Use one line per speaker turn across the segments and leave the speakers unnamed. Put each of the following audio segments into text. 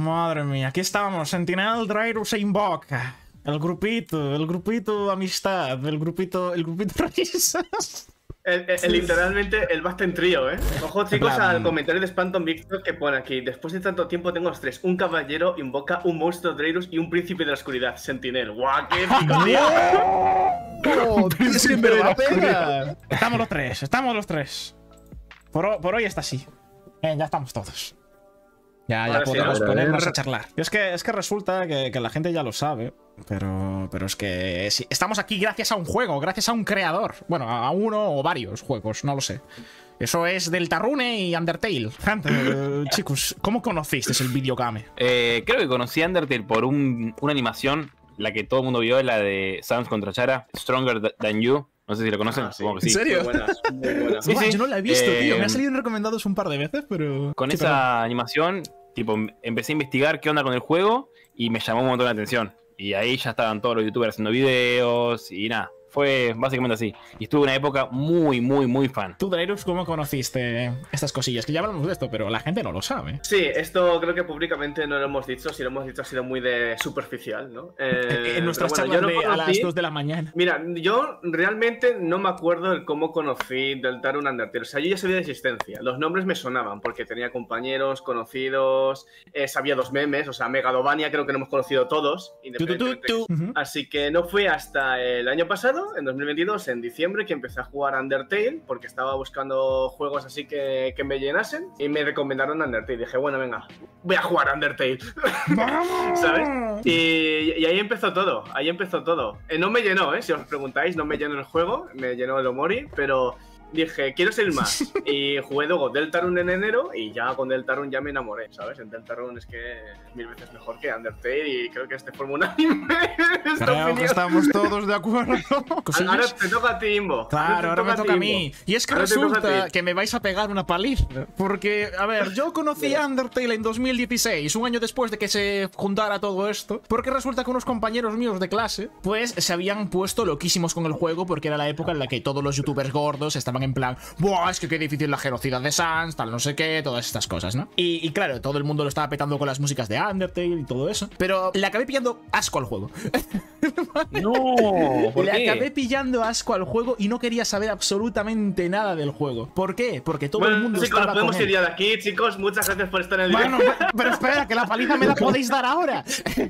Madre mía, aquí estábamos, Sentinel, Dryrus e Invoca. El grupito amistad, el grupito risas.
Literalmente el Basten Trío, ¿eh? Ojo, chicos,
plan...
al comentario de Spanton Victor que pone aquí: después de tanto tiempo tengo los tres: un caballero, Invoca, un monstruo Dryrus y un príncipe de la oscuridad, Sentinel. ¡Guau, qué épico, tío!
Es que me la pega. Estamos los tres. Por hoy está así. Ya estamos todos. Ya podemos ponernos a charlar. Es que resulta que la gente ya lo sabe, pero es que sí, estamos aquí gracias a un juego, gracias a un creador. Bueno, a uno o varios juegos, no lo sé. Eso es Deltarune y Undertale. Gente, chicos, ¿cómo conocisteis el videogame?
Creo que conocí a Undertale por una animación, la que todo el mundo vio, la de Sans contra Chara, Stronger Than You. No sé si lo conocen.
Sí.
Que sí.
¿En serio?
Muy buenas.
Sí, yo no la he visto, tío. Me ha salido en recomendados un par de veces, pero...
Con esa animación, tipo, empecé a investigar qué onda con el juego y me llamó un montón la atención. Y ahí ya estaban todos los youtubers haciendo videos y nada. Fue básicamente así. Y estuve en una época muy fan.
Tú, Dryrus, ¿cómo conociste estas cosillas? Que ya hablamos de esto, pero la gente no lo sabe.
Sí, esto creo que públicamente no lo hemos dicho. Si lo hemos dicho ha sido muy de superficial, ¿no?
En nuestras charlas a las 2 de la mañana.
Mira, yo realmente no me acuerdo de cómo conocí Deltarune Undertale. O sea, yo ya sabía de existencia. Los nombres me sonaban porque tenía compañeros, conocidos, sabía dos memes. O sea, Megadovania creo que lo hemos conocido todos. Así que no fue hasta el año pasado, en 2022, en diciembre, que empecé a jugar a Undertale porque estaba buscando juegos así que me llenasen y me recomendaron Undertale. Dije, bueno, venga, voy a jugar a Undertale. ¿Sabes? Y ahí empezó todo, No me llenó, si os preguntáis, no me llenó el juego, me llenó el Omori, pero... dije, quiero ser más. Y jugué luego Deltarune en enero y ya con Deltarune ya me enamoré, ¿sabes? En Deltarune es que es 1000 veces mejor que Undertale y creo que este forma un anime.
Creo que estamos todos de acuerdo.
Ahora te toca a ti, Imbo.
Claro, ahora me toca a mí. Y es que ahora resulta que me vais a pegar una paliza. Porque, a ver, yo conocí a Undertale en 2016, un año después de que se juntara todo esto. Porque resulta que unos compañeros míos de clase, pues se habían puesto loquísimos con el juego porque era la época en la que todos los youtubers gordos estaban en plan, ¡buah! Es que qué difícil la genocida de Sans, tal no sé qué, todas estas cosas, ¿no? Y claro, todo el mundo lo estaba petando con las músicas de Undertale y todo eso. Pero le acabé pillando asco al juego.
No, ¿por qué?
Le acabé pillando asco al juego y no quería saber absolutamente nada del juego. ¿Por qué? Porque todo el mundo
estaba
con él.
Podemos ir ya de aquí, chicos. Muchas gracias por estar en el directo.
Bueno, pero espera, que la paliza me la podéis dar ahora.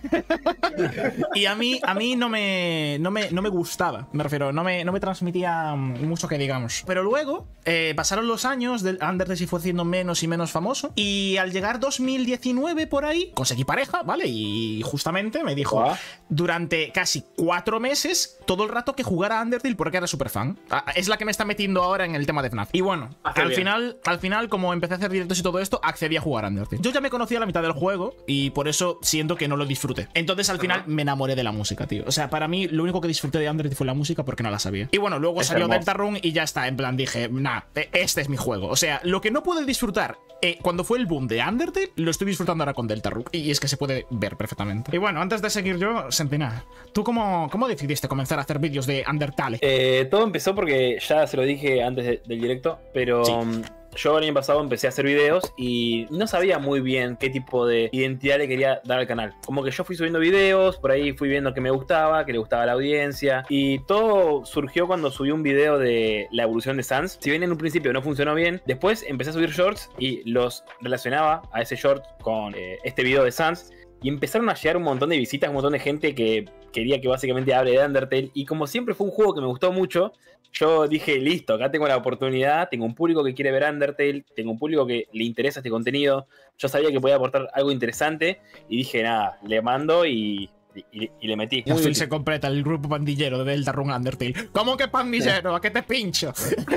Y a mí no me gustaba. Me refiero, no me transmitía mucho que digamos. Pero luego pasaron los años, Undertale se fue haciendo menos y menos famoso. Y al llegar 2019 por ahí, conseguí pareja, ¿vale? Y justamente me dijo, durante casi 4 meses, todo el rato que jugara a Undertale porque era súper fan. Es la que me está metiendo ahora en el tema de FNAF. Y bueno, al final, como empecé a hacer directos y todo esto, accedí a jugar a Undertale. Yo ya me conocía la mitad del juego y por eso siento que no lo disfruté. Entonces al final me enamoré de la música, tío. O sea, para mí lo único que disfruté de Undertale fue la música porque no la sabía. Y bueno, luego salió Deltarune y ya está. En plan dije, nah, este es mi juego. O sea, lo que no pude disfrutar cuando fue el boom de Undertale, lo estoy disfrutando ahora con Deltarune. Y es que se puede ver perfectamente. Y bueno, antes de seguir yo, Sentinel, ¿tú cómo decidiste comenzar a hacer vídeos de Undertale?
Todo empezó porque ya se lo dije antes del directo, pero... sí. Yo el año pasado empecé a hacer videos y no sabía muy bien qué tipo de identidad le quería dar al canal. Como que yo fui subiendo videos, por ahí fui viendo que me gustaba, que le gustaba a la audiencia. Y todo surgió cuando subí un video de la evolución de Sans. Si bien en un principio no funcionó bien, después empecé a subir shorts y los relacionaba a ese short con este video de Sans. Y empezaron a llegar un montón de visitas, un montón de gente que quería que básicamente hable de Undertale. Y como siempre fue un juego que me gustó mucho, yo dije, listo, acá tengo la oportunidad, tengo un público que quiere ver Undertale, tengo un público que le interesa este contenido. Yo sabía que podía aportar algo interesante y dije, nada, le mando y le metí.
Al fin se completa el grupo pandillero de Deltarune Undertale. ¿Cómo que pandillero? ¿A qué te pincho?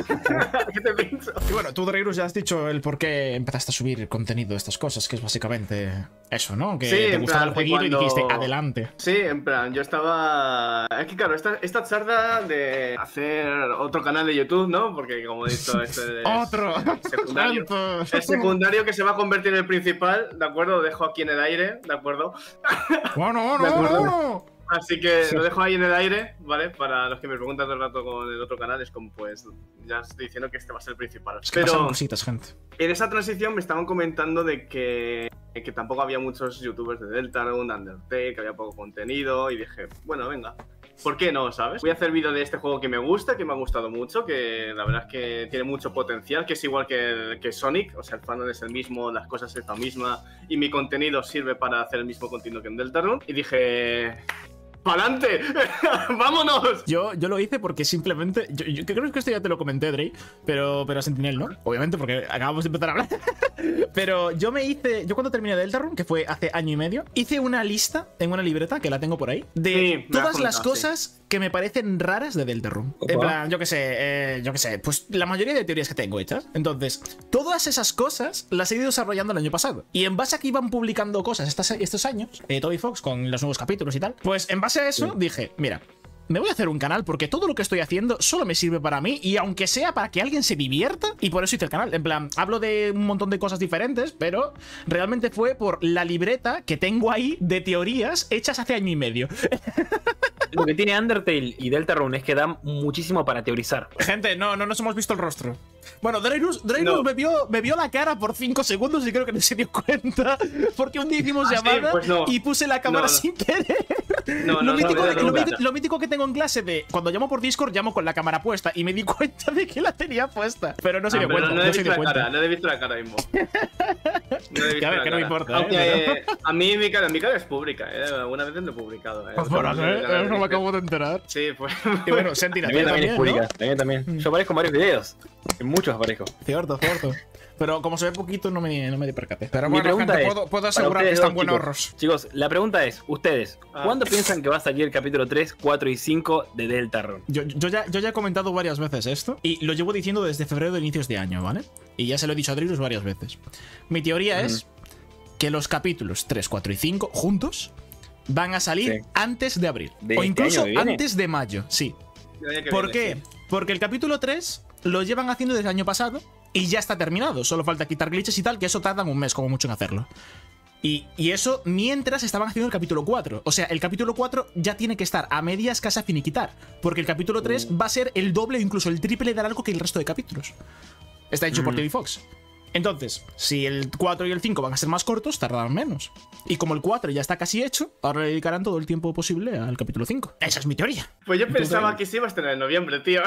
¿A qué te pincho?
Y bueno, tú, Dryrus, ya has dicho el por qué empezaste a subir contenido de estas cosas, que es básicamente eso, ¿no? Que te gustaba el jueguito y dijiste, adelante.
Sí, en plan, yo estaba... Es que claro, esta charla de hacer otro canal de YouTube, ¿no? Porque como he dicho, este es
¡otro!
secundario. El secundario que se va a convertir en el principal, ¿de acuerdo? Lo dejo aquí en el aire, ¿de acuerdo?
Bueno.
Así que lo dejo ahí en el aire, ¿vale? Para los que me preguntan todo el rato con el otro canal, es como, pues, ya estoy diciendo que este va a ser el principal.
Es que pasan cositas, gente.
En esa transición me estaban comentando de que tampoco había muchos youtubers de Deltarune, Undertale, que había poco contenido, y dije, bueno, venga. ¿Por qué no, sabes? Voy a hacer vídeo de este juego que me gusta, que me ha gustado mucho, que la verdad es que tiene mucho potencial, que es igual que Sonic, o sea, el fandom es el mismo, las cosas es la misma, y mi contenido sirve para hacer el mismo contenido que en Deltarune. Y dije... ¡Pa'lante! ¡Vámonos!
Yo lo hice porque simplemente... Yo creo que esto ya te lo comenté, Drey, pero a Sentinel, ¿no? Obviamente, porque acabamos de empezar a hablar. Pero yo cuando terminé Deltarune, que fue hace año y medio, hice una lista en una libreta, que la tengo por ahí, de todas las cosas que me parecen raras de Deltarune. En plan, yo qué sé, pues la mayoría de teorías que tengo hechas. Entonces, todas esas cosas las he ido desarrollando el año pasado. Y en base a que iban publicando cosas estos años, Toby Fox con los nuevos capítulos y tal, pues en base a eso dije, mira, me voy a hacer un canal porque todo lo que estoy haciendo solo me sirve para mí y aunque sea para que alguien se divierta, y por eso hice el canal. En plan, hablo de un montón de cosas diferentes, pero realmente fue por la libreta que tengo ahí de teorías hechas hace año y medio.
Lo que tiene Undertale y Deltarune es que da muchísimo para teorizar.
Gente, no nos hemos visto el rostro. Bueno, Draenus me vio la cara por 5 segundos y creo que no se dio cuenta. Porque un día hicimos llamada y puse la cámara sin querer. Lo mítico que tengo en clase de cuando llamo por Discord, llamo con la cámara puesta y me di cuenta de que la tenía puesta. Pero no se dio cuenta.
No he visto la cara mismo.
Ya ves que no me importa.
Aunque a mí mi cara es pública, alguna vez lo he publicado.
Pues bueno, no me acabo de enterar.
Sí, pues.
Y bueno, Sentinel
también es pública. También. Yo aparezco en varios videos. En muchos aparezco.
Cierto. Pero como se ve poquito, no me di percate. Pero
mi pregunta es,
puedo asegurar que están buenos ahorros.
Chicos, la pregunta es, ustedes, ¿cuándo piensan que va a salir el capítulo 3, 4 y 5 de Deltarune?
Yo ya he comentado varias veces esto, y lo llevo diciendo desde febrero de inicios de año, ¿vale? Y ya se lo he dicho a Drilus varias veces. Mi teoría es que los capítulos 3, 4 y 5 juntos van a salir antes de abril. O incluso antes de mayo, sí. ¿Por qué? Porque el capítulo 3 lo llevan haciendo desde el año pasado y ya está terminado. Solo falta quitar glitches y tal, que eso tardan un mes como mucho en hacerlo. Y eso mientras estaban haciendo el capítulo 4. O sea, el capítulo 4 ya tiene que estar a medias casi a finiquitar. Porque el capítulo 3 va a ser el doble o incluso el triple de largo que el resto de capítulos. Está hecho por Toby Fox. Entonces, si el 4 y el 5 van a ser más cortos, tardarán menos. Y como el 4 ya está casi hecho, ahora le dedicarán todo el tiempo posible al capítulo 5. Esa es mi teoría.
Pues yo pensaba que se iba a estrenar en noviembre, tío.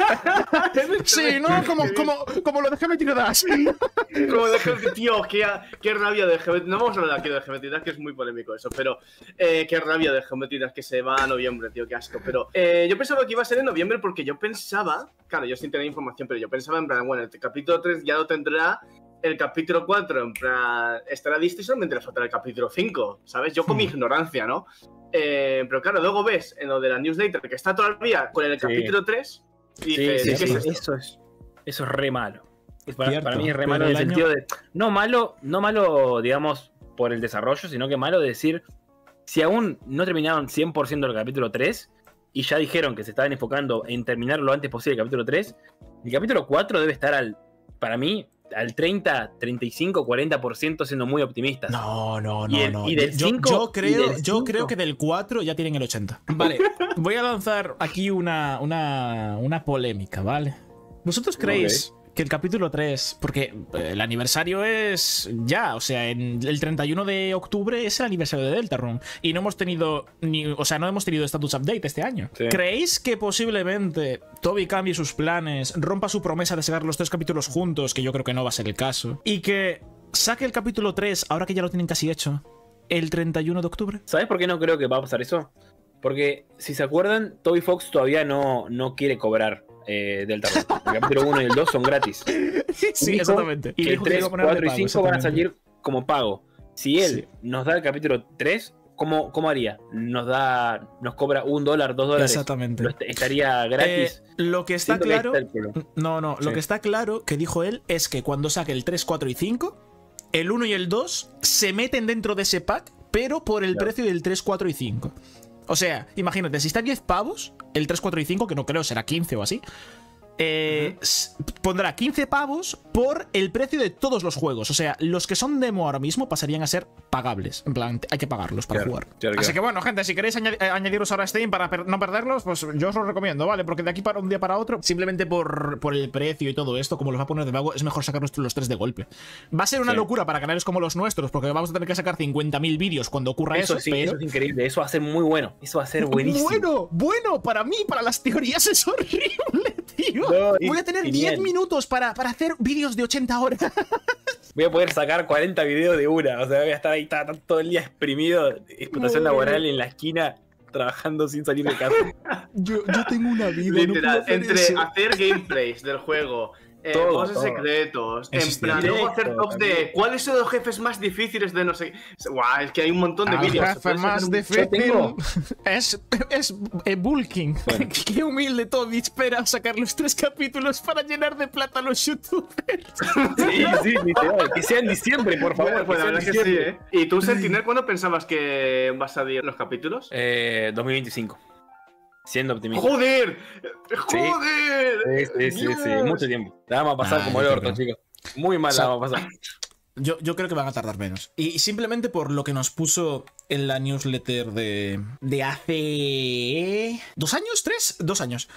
Sí, ¿no? Como lo de Geometry Dash.
Como de Geometry, tío, qué rabia de Geometry. No vamos a hablar aquí de Geometry Dash, que es muy polémico eso, pero qué rabia de Geometry Dash que se va a noviembre, tío, qué asco. Pero yo pensaba que iba a ser en noviembre porque yo pensaba, claro, yo sin tener información, pero yo pensaba en plan, bueno, el capítulo 3 ya lo tendrá. El capítulo 4, en plan, estará listo y solamente le faltará el capítulo 5, ¿sabes? Yo con mi ignorancia, ¿no? Pero claro, luego ves en lo de la newsletter que está todavía con el capítulo 3 y dices, ¿qué es esto?
Eso es re malo. Para mí es re malo en el sentido de... No malo, digamos, por el desarrollo, sino que malo de decir, si aún no terminaron 100% el capítulo 3 y ya dijeron que se estaban enfocando en terminar lo antes posible el capítulo 3, el capítulo 4 debe estar para mí... al 30, 35, 40% siendo muy optimistas.
No.
Y del 5,
yo creo que del 4 ya tienen el 80. Vale, voy a lanzar aquí una polémica, ¿vale? ¿Vosotros creéis que el capítulo 3, porque el aniversario es ya, o sea, el 31 de octubre es el aniversario de Deltarune y no hemos tenido no hemos tenido status update este año? Sí. ¿Creéis que posiblemente Toby cambie sus planes, rompa su promesa de sacar los 3 capítulos juntos, que yo creo que no va a ser el caso, y que saque el capítulo 3, ahora que ya lo tienen casi hecho, el 31 de octubre?
¿Sabes por qué no creo que va a pasar eso? Porque, si se acuerdan, Toby Fox todavía no quiere cobrar Deltarune. El capítulo 1 y el 2 son gratis.
Sí, exactamente.
Y el 3, 4 y 5 van a salir como pago. Si él nos da el capítulo 3, ¿cómo haría? Nos cobra $1, $2.
Exactamente.
Estaría gratis.
Lo que está claro... Lo que está claro que dijo él es que cuando saque el 3, 4 y 5, el 1 y el 2 se meten dentro de ese pack, pero por el precio del 3, 4 y 5. O sea, imagínate, si está 10 pavos, el 3, 4 y 5, que no creo, será 15 o así, pondrá 15 pavos por el precio de todos los juegos. O sea, los que son demo ahora mismo pasarían a ser pagables. En plan, hay que pagarlos para jugar. Así que bueno, gente, si queréis añadiros ahora a Steam para no perderlos, pues yo os lo recomiendo, ¿vale? Porque de aquí para un día para otro, simplemente por el precio y todo esto, como los va a poner de vago, es mejor sacarlos los 3 de golpe. Va a ser una locura para canales como los nuestros, porque vamos a tener que sacar 50.000 vídeos cuando ocurra eso.
Sí,
pero...
eso es increíble, eso va a ser muy bueno. Eso va a ser buenísimo.
Bueno, para mí, para las teorías es horrible, tío.
No,
voy a tener 10 minutos para hacer vídeos de 80 horas.
Voy a poder sacar 40 videos de una. O sea, voy a estar ahí todo el día exprimido, explotación laboral en la esquina, trabajando sin salir de casa.
Yo tengo una vida.
Literal,
no
entre
eso.
hacer gameplays del juego, cosas secretos,
Eso
en
es
plan,
directo,
luego hacer tops de cuáles son los jefes más difíciles de no sé. Guau, es que hay un montón de
El
vídeos.
jefe más difícil es Bulking.
Bueno.
Qué humilde Toby espera sacar los 3 capítulos para llenar de plata a los youtubers.
Sí, literal. Que sea en diciembre, por favor.
Pues la verdad
que
que
sea en
sí,
diciembre.
¿Y tú, Sentinel, cuándo pensabas que vas a salir los capítulos?
2025. Siendo optimista.
¡Joder! ¡Joder!
Sí. Mucho tiempo. La vamos a pasar como el orto, chicos. Muy mal la vamos a pasar.
Yo creo que van a tardar menos. Y simplemente por lo que nos puso en la newsletter de hace... ¿2 años? ¿3? 2 años.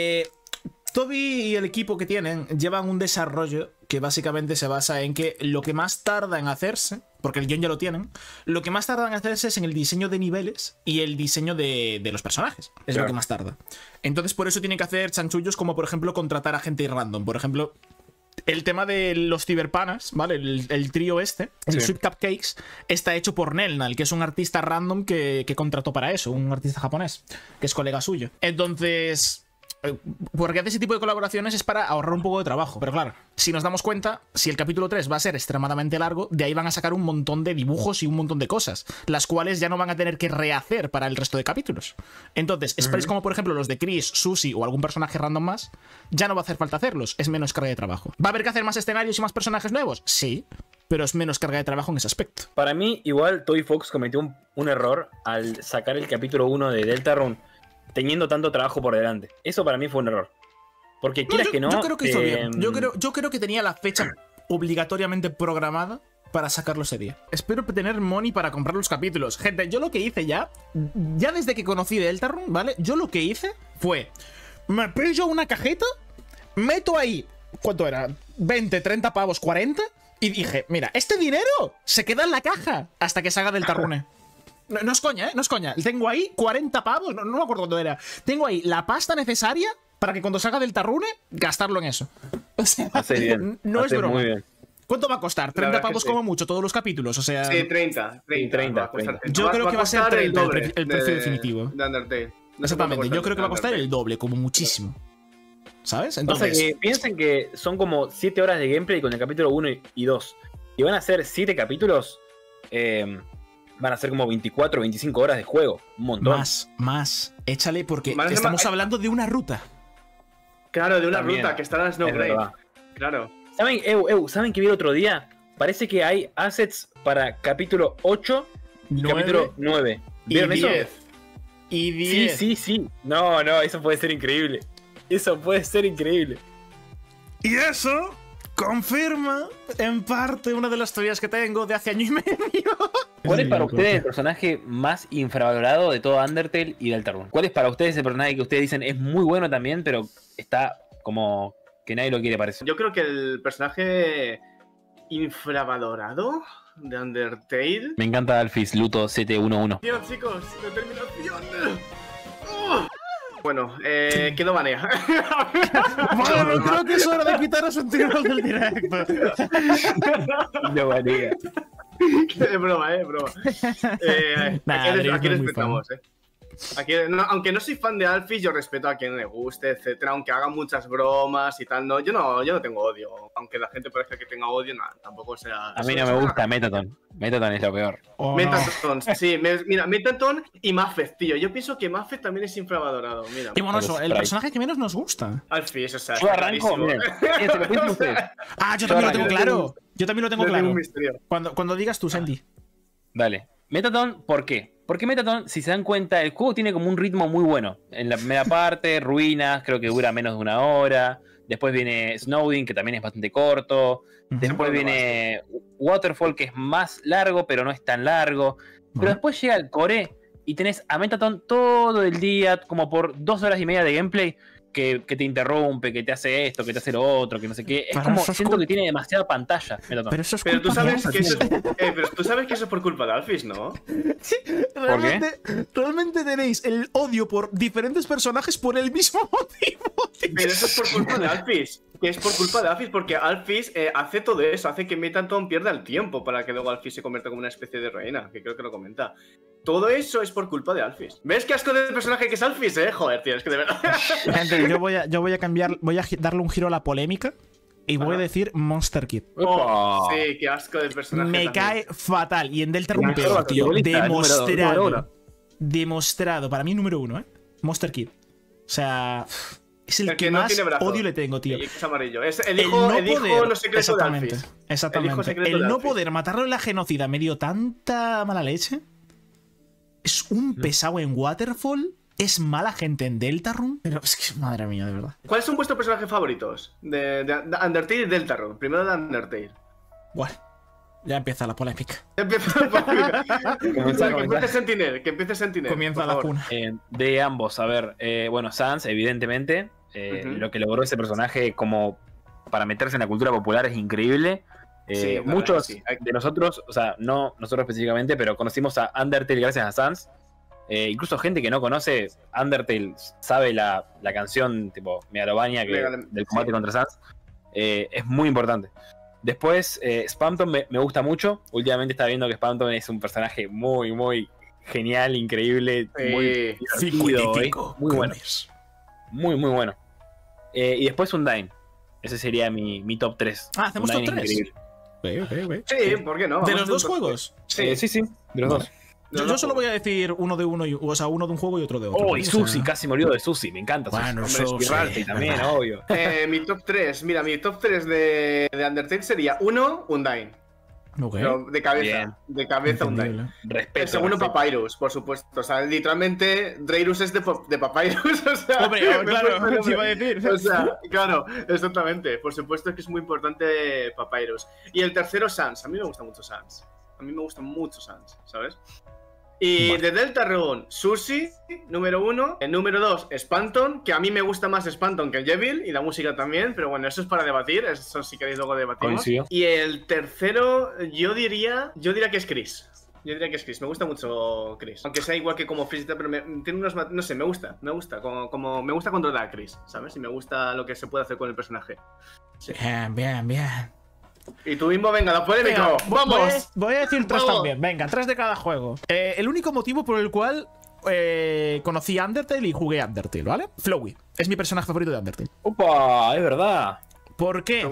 Toby y el equipo que tienen llevan un desarrollo que básicamente se basa en que lo que más tarda en hacerse, porque el guión ya lo tienen, lo que más tarda en hacerse es en el diseño de niveles y el diseño de los personajes. Es lo que más tarda. Entonces por eso tienen que hacer chanchullos como por ejemplo contratar a gente random. Por ejemplo, el tema de los ciberpanas, ¿vale? El trío el Sweet Cupcakes, está hecho por Nelnal, que es un artista random que contrató para eso, un artista japonés, que es colega suyo. Entonces... porque hace ese tipo de colaboraciones es para ahorrar un poco de trabajo. Pero claro, si nos damos cuenta, si el capítulo 3 va a ser extremadamente largo, de ahí van a sacar un montón de dibujos y un montón de cosas, las cuales ya no van a tener que rehacer para el resto de capítulos. Entonces, esperéis como por ejemplo los de Chris, Susie o algún personaje random más, ya no va a hacer falta hacerlos, es menos carga de trabajo. ¿Va a haber que hacer más escenarios y más personajes nuevos? Sí, pero es menos carga de trabajo en ese aspecto.
Para mí, igual, Toby Fox cometió un error al sacar el capítulo 1 de Deltarune teniendo tanto trabajo por delante. Eso para mí fue un error. Porque quieras que no...
Yo creo que hizo bien. Yo creo que tenía la fecha obligatoriamente programada para sacarlo ese día. Espero tener money para comprar los capítulos. Gente, yo lo que hice ya desde que conocí Deltarune, ¿vale? Yo lo que hice fue... me pillo una cajeta, meto ahí... ¿cuánto era? 20, 30 pavos, 40... y dije, mira, este dinero se queda en la caja hasta que salga Deltarune. No es coña, ¿eh? No es coña. Tengo ahí 40 pavos, no me acuerdo cuánto era. Tengo ahí la pasta necesaria para que cuando salga Deltarune, gastarlo en eso. O sea, no es broma. Muy bien. ¿Cuánto va a costar? 30 pavos como mucho todos los capítulos, o sea...
Sí, 30.
Yo creo que va a ser 30 el precio definitivo.
De Undertale.
Exactamente, yo creo que va a costar el doble, como muchísimo. ¿Sabes? Entonces...
que piensen que son como 7 horas de gameplay con el capítulo 1 y 2. Y van a ser 7 capítulos... van a ser como 24 o 25 horas de juego. Un montón.
Más. Échale, porque estamos hablando de una ruta.
Claro, de una ruta que está en Snowgrave. Claro.
¿Saben, ¿saben que vi el otro día? Parece que hay assets para capítulo 8 y capítulo 9. ¿Vieron eso?
Y 10.
Sí. No, eso puede ser increíble. Eso puede ser increíble.
Y eso confirma, en parte, una de las teorías que tengo de hace año y medio.
¿Cuál es para ustedes el personaje más infravalorado de todo Undertale y Deltarune? ¿Cuál es para ustedes el personaje que ustedes dicen es muy bueno también, pero está como que nadie lo quiere, parece?
Yo creo que el personaje infravalorado de Undertale...
Me encanta Alphys Luto 711.
Dios, chicos, determinación. Bueno, quedó banea.
Bueno, creo que es hora de quitar a Sentinel del directo.
No banea.
Es broma, broma. Aquí respetamos, Aquí, aunque no soy fan de Alphys, yo respeto a quien le guste, etcétera, aunque haga muchas bromas y tal. Yo no tengo odio. Aunque la gente parezca que tenga odio, nada, tampoco sea...
A mí no me gusta Metaton. Metaton es lo peor.
Metaton, sí. Mira, Metaton y Muffet, tío. Yo pienso que Muffet también es infravalorado. Mira.
Y bueno, eso, el personaje que menos nos gusta.
Alphys, o sea...
Yo arranco, miren. ¿Se lo piensan ustedes?
Yo también lo tengo claro. Yo también lo tengo claro. Cuando digas tú, Sandy.
Dale. Metaton, ¿por qué? Porque Metaton, si se dan cuenta, el juego tiene como un ritmo muy bueno. En la primera parte, ruinas, creo que dura menos de 1 hora. Después viene Snowdin, que también es bastante corto. Después viene Waterfall, que es más largo, pero no es tan largo. Pero después llega el core y tenés a Metaton todo el día, como por 2 horas y media de gameplay, que te interrumpe, que te hace esto, que te hace lo otro, que no sé qué. Es como, siento que tiene demasiada pantalla, Metaton.
Pero tú sabes que eso es por culpa de Alphys, ¿no?
Sí, realmente tenéis el odio por diferentes personajes por el mismo motivo.
Pero eso es por culpa de Alphys. Que es por culpa de Alphys, porque Alphys hace todo eso, hace que Metaton pierda el tiempo para que luego Alphys se convierta como una especie de reina, que creo que lo comenta. Todo eso es por culpa de Alphys. ¿Ves qué asco de personaje que es Alphys, Joder, tío, es que de verdad.
Gente, yo voy a cambiar, voy a darle un giro a la polémica y voy a decir Monster Kid.
Oh, sí, qué asco de personaje.
Me
también
cae fatal. Y en Deltarune peor, tío. Demostrado. Para mí, número 1, Monster Kid. O sea, es el que más odio le tengo, tío.
Es amarillo. Es el hijo no secreto de Alphys.
Exactamente. El no poder matarlo en la genocida me dio tanta mala leche. Es un pesado en Waterfall. Es mala gente en Deltarune. Pero es que, madre mía, de verdad.
¿Cuáles son vuestros personajes favoritos? De Undertale y Deltarune. Primero de Undertale.
Bueno, ya empieza la polémica.
Empieza la polémica. Que empiece Sentinel.
Comienza la cuna.
De ambos, a ver. Bueno, Sans, evidentemente. Lo que logró ese personaje como para meterse en la cultura popular es increíble. Sí, muchos de nosotros, o sea, no nosotros específicamente, pero conocimos a Undertale gracias a Sans. Incluso gente que no conoce Undertale sabe la canción tipo Megalovania del combate contra Sans. Es muy importante. Después, Spamton me gusta mucho. Últimamente está viendo que Spamton es un personaje muy, muy genial, increíble, muy divertido, muy bueno. Muy, muy bueno. Y después Undyne. Ese sería mi top 3.
¿Hacemos top 3?
Sí, ¿por qué no?
¿De los dos juegos?
Sí, de los dos.
Yo solo voy a decir uno de uno, o sea, uno de un juego y otro de otro.
Oh, y Susi, casi me olvido de Susi, me encanta Susi.
Bueno,
Susi también, obvio.
Mi top 3, mira, mi top 3 de Undertale sería 1, Undyne.
Okay.
No, de cabeza,
Bien.
De cabeza Undyne.
Respeto.
El segundo Papyrus, por supuesto. O sea, literalmente Dreyrus es de Papyrus. O sea,
hombre, claro, te iba a decir.
O sea, claro, exactamente. Por supuesto que es muy importante Papyrus. Y el tercero, Sans. A mí me gusta mucho Sans. A mí me gusta mucho Sans, ¿sabes? Y de Deltarune, Susi, número 1. El número 2, Spamton, que a mí me gusta más Spamton que Yevil, y la música también, pero bueno, eso es para debatir, eso si queréis luego debatimos.
Coincido.
Y el tercero, yo diría que es Chris. Yo diría que es Chris, me gusta mucho Chris. Aunque sea igual que como Freeze, pero tiene unos... No sé, me gusta, como me gusta controlar a Chris, ¿sabes? Y me gusta lo que se puede hacer con el personaje. Sí.
Bien.
Y tú mismo, venga, la polémica. ¡Vamos!
Voy a decir 3 también. Venga, 3 de cada juego. El único motivo por el cual conocí Undertale y jugué Undertale, ¿vale? Flowey. Es mi personaje favorito de Undertale.
¡Opa! Es verdad.
¿Por qué?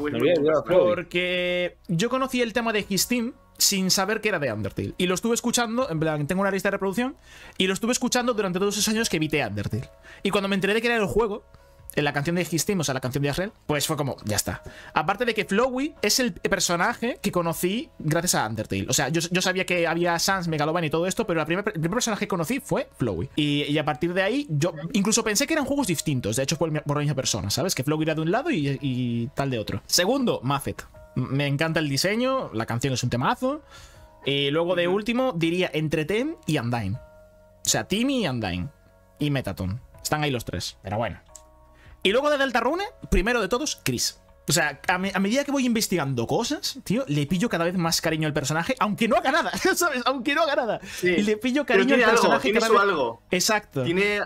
Porque yo conocí el tema de His Team sin saber que era de Undertale. Y lo estuve escuchando, en plan, tengo una lista de reproducción, y lo estuve escuchando durante todos esos años que evité Undertale. Y cuando me enteré de que era el juego, en la canción de His Team, o sea, la canción de Asriel, pues fue como, ya está. Aparte de que Flowey es el personaje que conocí gracias a Undertale. O sea, yo sabía que había Sans, Megalovania y todo esto, pero el primer personaje que conocí fue Flowey. Y a partir de ahí, yo incluso pensé que eran juegos distintos. De hecho, por la misma persona, ¿sabes? Que Flowey era de un lado y tal de otro. Segundo, Muffet. Me encanta el diseño, la canción es un temazo. Y luego de último, diría entre Tem y Undyne. O sea, Timmy y Undyne. Y Metaton. Están ahí los 3. Pero bueno. Y luego de Deltarune, primero de todos, Chris. O sea, a medida que voy investigando cosas, tío, le pillo cada vez más cariño al personaje, aunque no haga nada, ¿sabes? Aunque no haga nada.
Sí.
Le pillo cariño al personaje.
Tiene algo.
Exacto.
Tiene...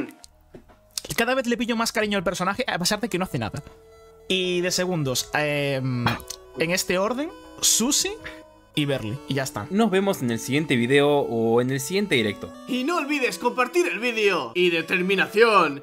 Cada vez le pillo más cariño al personaje, a pesar de que no hace nada. Y de segundos, en este orden, Susi y Berly. Y ya está.
Nos vemos en el siguiente video o en el siguiente directo.
Y no olvides compartir el vídeo. Y determinación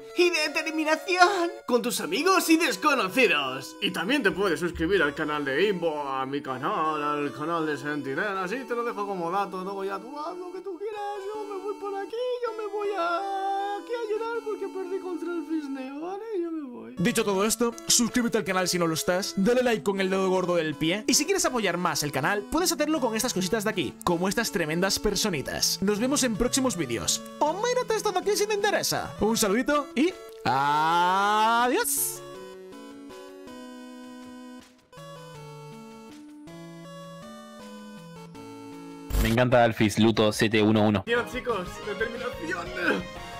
con tus amigos y desconocidos. Y también te puedes suscribir al canal de Imbo, a mi canal, al canal de Sentinel. Así te lo dejo como dato. Luego ya tú haz lo que tú quieras. Yo me voy por aquí. Yo me voy aquí a llorar porque perdí contra el Fisneo, ¿vale? Yo me voy.
Dicho todo esto, suscríbete al canal si no lo estás, dale like con el dedo gordo del pie, y si quieres apoyar más el canal, puedes hacerlo con estas cositas de aquí, como estas tremendas personitas. Nos vemos en próximos vídeos. O mírate esto de aquí si te interesa. Un saludito y... ¡adiós!
Me encanta Alphys, Luto 711.
Bien, chicos, determinación.